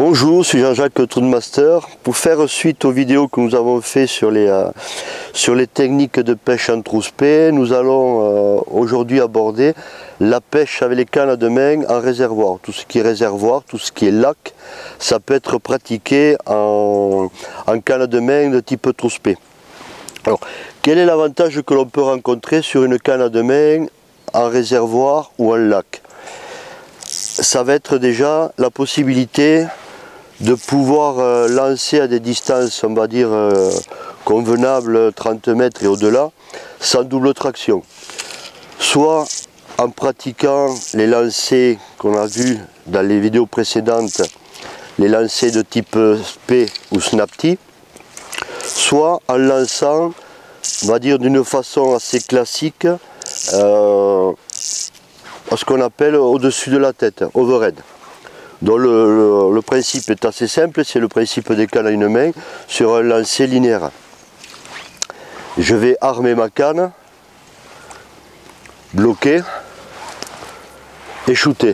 Bonjour, je suis Jean-Jacques Troudmaster. Pour faire suite aux vidéos que nous avons fait sur les techniques de pêche en trousse-pée, nous allons aujourd'hui aborder la pêche avec les cannes de main en réservoir. Tout ce qui est réservoir, tout ce qui est lac, ça peut être pratiqué en canne de main de type trousse-pée. Alors, quel est l'avantage que l'on peut rencontrer sur une canne de main en réservoir ou en lac? Ça va être déjà la possibilité de pouvoir lancer à des distances, on va dire, convenables, 30 mètres et au-delà, sans double traction. Soit en pratiquant les lancers qu'on a vus dans les vidéos précédentes, les lancers de type spé ou snapty, soit en lançant, on va dire d'une façon assez classique, ce qu'on appelle au-dessus de la tête, overhead. Donc le principe est assez simple, c'est le principe des cannes à une main sur un lancer linéaire. Je vais armer ma canne, bloquer et shooter.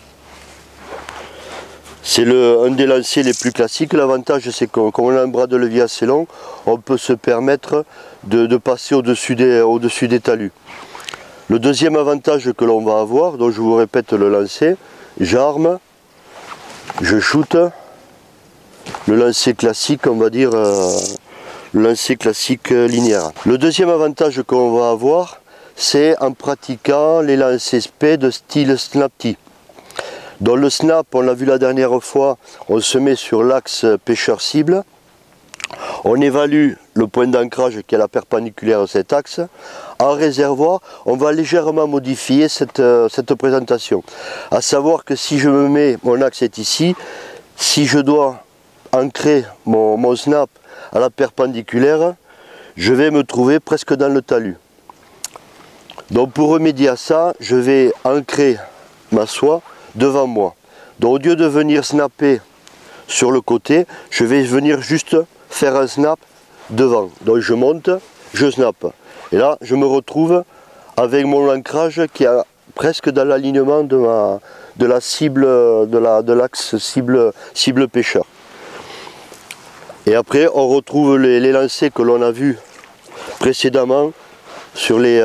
C'est un des lancers les plus classiques. L'avantage, c'est que comme on a un bras de levier assez long, on peut se permettre de passer au-dessus des talus. Le deuxième avantage que l'on va avoir, donc je vous répète le lancer, j'arme, je shoot, le lancer classique, on va dire, le lancer classique linéaire. Le deuxième avantage qu'on va avoir, c'est en pratiquant les lancers spé de style snapty. Dans le snap, on l'a vu la dernière fois, on se met sur l'axe pêcheur-cible. On évalue le point d'ancrage qui est la perpendiculaire de cet axe. En réservoir, on va légèrement modifier cette présentation. À savoir que si je me mets, mon axe est ici, si je dois ancrer mon snap à la perpendiculaire, je vais me trouver presque dans le talus. Donc pour remédier à ça, je vais ancrer ma soie devant moi. Donc au lieu de venir snapper sur le côté, je vais venir juste faire un snap devant. Donc je monte, je snap. Et là, je me retrouve avec mon ancrage qui est presque dans l'alignement de la cible, de l'axe cible pêcheur. Et après, on retrouve les lancers que l'on a vus précédemment sur les...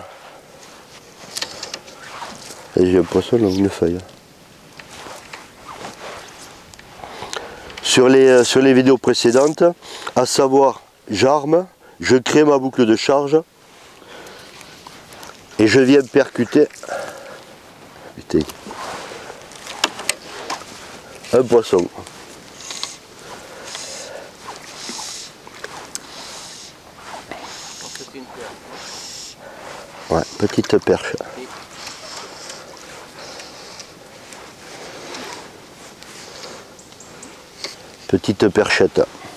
J'ai un poisson dans une feuille. Sur les vidéos précédentes, à savoir, j'arme, je crée ma boucle de charge et je viens percuter un poisson. Ouais, petite perche. Petite perchette.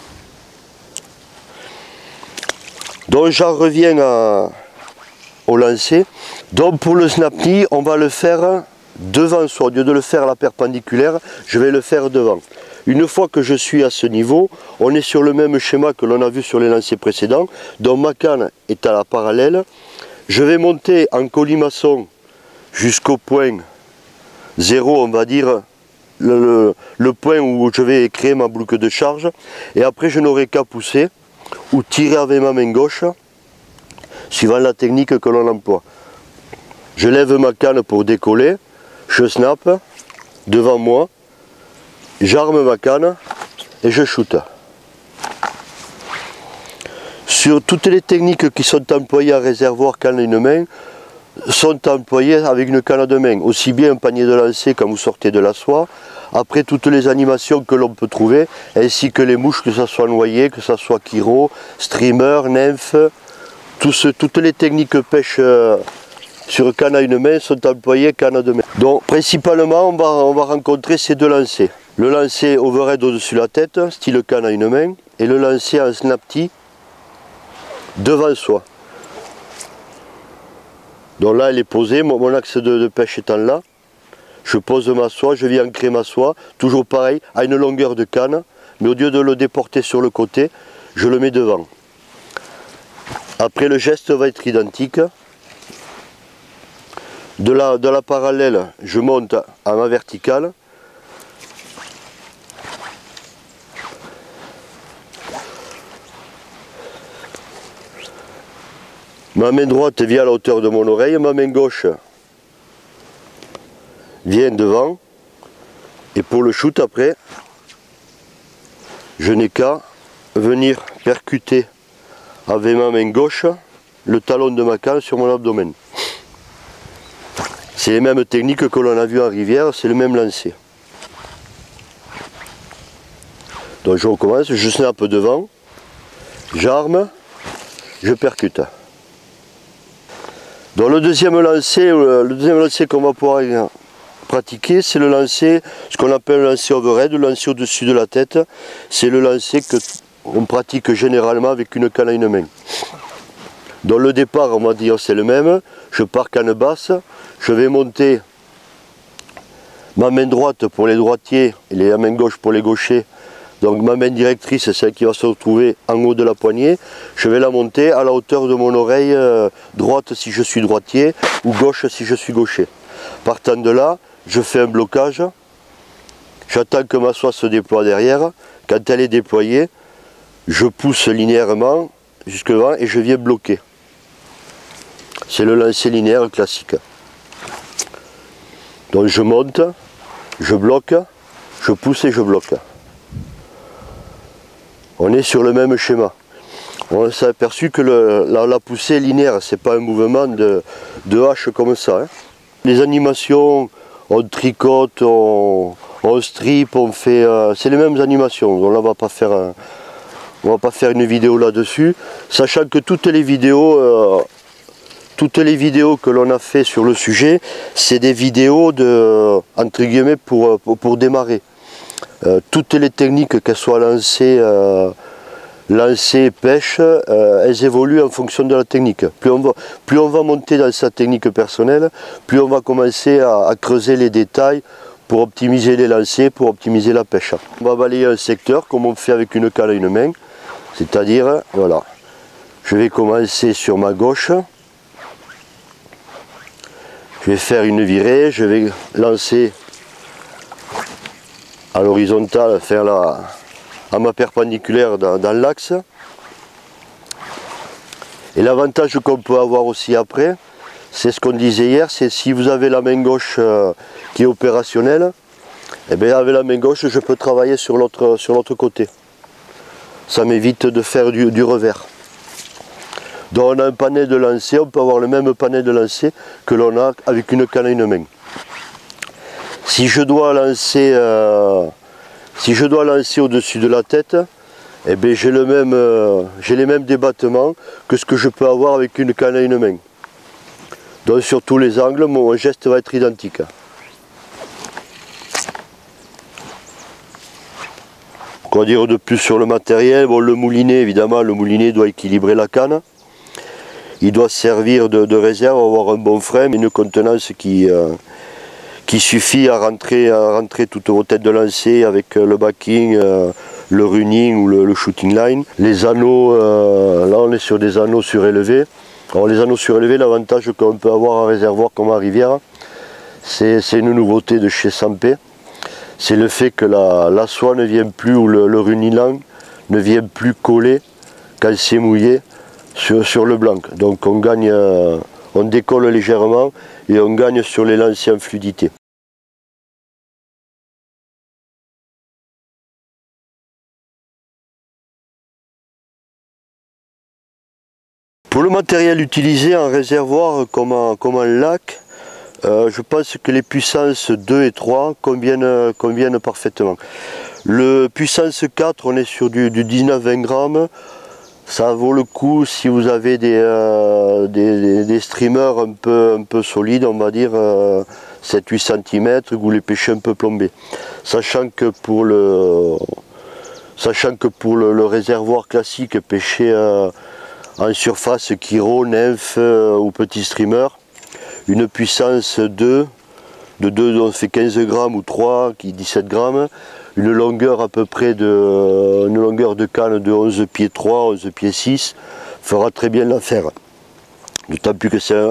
Donc j'en reviens au lancer. Donc pour le snapty, on va le faire devant soi. Au lieu de le faire à la perpendiculaire, je vais le faire devant. Une fois que je suis à ce niveau, on est sur le même schéma que l'on a vu sur les lancers précédents. Donc ma canne est à la parallèle. Je vais monter en colimaçon jusqu'au point 0, on va dire, le point où je vais créer ma boucle de charge. Et après, je n'aurai qu'à pousser ou tirer avec ma main gauche, suivant la technique que l'on emploie. Je lève ma canne pour décoller, je snap devant moi, j'arme ma canne et je shoot. Sur toutes les techniques qui sont employées à réservoir canne à une main, sont employées avec une canne de main. Aussi bien un panier de lancer quand vous sortez de la soie, après toutes les animations que l'on peut trouver, ainsi que les mouches, que ce soit noyées, que ce soit chiro, streamer, nymphe, toutes les techniques pêche sur canne à une main sont employées canne de main. Donc principalement on va rencontrer ces deux lancers. Le lancer overhead au-dessus de la tête, style canne à une main, et le lancer en snapty devant soi. Donc là elle est posée, mon axe de pêche étant là, je pose ma soie, je viens ancrer ma soie, toujours pareil, à une longueur de canne, mais au lieu de le déporter sur le côté, je le mets devant. Après le geste va être identique. De la parallèle, je monte à ma verticale, Ma main droite vient à la hauteur de mon oreille, ma main gauche vient devant. Et pour le shoot après, je n'ai qu'à venir percuter avec ma main gauche le talon de ma canne sur mon abdomen. C'est les mêmes techniques que l'on a vues en rivière, c'est le même lancer. Donc je recommence, je snappe devant, j'arme, je percute. Donc le deuxième lancer qu'on va pouvoir pratiquer, c'est le lancer, ce qu'on appelle le lancer overhead, le lancer au-dessus de la tête. C'est le lancer qu'on pratique généralement avec une canne à une main. Donc le départ, on va dire, c'est le même. Je pars canne basse, je vais monter ma main droite pour les droitiers et la main gauche pour les gauchers. Donc ma main directrice, c'est celle qui va se retrouver en haut de la poignée. Je vais la monter à la hauteur de mon oreille droite si je suis droitier ou gauche si je suis gaucher. Partant de là, je fais un blocage. J'attends que ma soie se déploie derrière. Quand elle est déployée, je pousse linéairement jusque devant et je viens bloquer. C'est le lancer linéaire classique. Donc je monte, je bloque, je pousse et je bloque. On est sur le même schéma. On s'est aperçu que la poussée est linéaire, c'est pas un mouvement de hache comme ça. Hein. Les animations, on tricote, on strip, on fait. C'est les mêmes animations. Donc là, on va pas faire une vidéo là-dessus, sachant que toutes les vidéos que l'on a fait sur le sujet, c'est des vidéos entre guillemets pour démarrer. Toutes les techniques, qu'elles soient lancées, pêche, elles évoluent en fonction de la technique. Plus on va monter dans sa technique personnelle, plus on va commencer à creuser les détails pour optimiser les lancers, pour optimiser la pêche. On va balayer un secteur comme on fait avec une canne à une main, c'est-à-dire, voilà, je vais commencer sur ma gauche, je vais faire une virée, je vais lancer à l'horizontale, faire à ma perpendiculaire dans l'axe. Et l'avantage qu'on peut avoir aussi après, c'est ce qu'on disait hier, c'est si vous avez la main gauche qui est opérationnelle, et bien avec la main gauche je peux travailler sur l'autre côté. Ça m'évite de faire du revers. Donc on a un panel de lancer, on peut avoir le même panel de lancer que l'on a avec une canne à une main. Si je dois lancer au-dessus de la tête, eh bien j'ai les mêmes débattements que ce que je peux avoir avec une canne à une main. Donc sur tous les angles, mon geste va être identique. Quoi dire de plus sur le matériel? Bon, le moulinet, évidemment, le moulinet doit équilibrer la canne. Il doit servir de réserve, avoir un bon frein, une contenance qui suffit à rentrer toutes vos têtes de lancer avec le backing, le running ou le shooting line. Les anneaux, là on est sur des anneaux surélevés. Alors les anneaux surélevés, l'avantage qu'on peut avoir en réservoir comme en rivière, c'est une nouveauté de chez Sampé. C'est le fait que la soie ne vient plus, ou le running line ne vient plus coller quand c'est mouillé sur le blanc. Donc on gagne, on décolle légèrement et on gagne sur les lancers en fluidité. Pour le matériel utilisé en réservoir comme en lac, je pense que les puissances 2 et 3 conviennent parfaitement. Le puissance 4, on est sur du 19-20 grammes. Ça vaut le coup si vous avez des streamers un peu solides, on va dire 7-8 cm, que vous les pêchez un peu plombés. Sachant que pour le réservoir classique pêché en surface, Kiro, nymphe ou petit streamer, une puissance 2, de 2 on fait 15 grammes ou 3 qui 17 grammes, une longueur à peu près une longueur de canne de 11 pieds 3, 11 pieds 6 fera très bien l'affaire. D'autant plus que c'est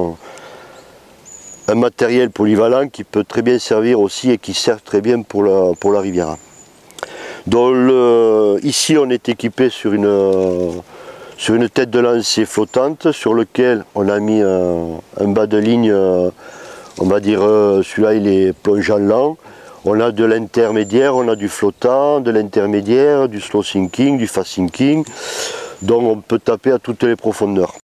un matériel polyvalent qui peut très bien servir aussi et qui sert très bien pour la rivière. Donc ici on est équipé sur sur une tête de lancer flottante sur lequel on a mis un bas de ligne, on va dire celui-là il est plongeant lent. On a de l'intermédiaire, on a du flottant, de l'intermédiaire, du slow sinking, du fast sinking. Donc on peut taper à toutes les profondeurs.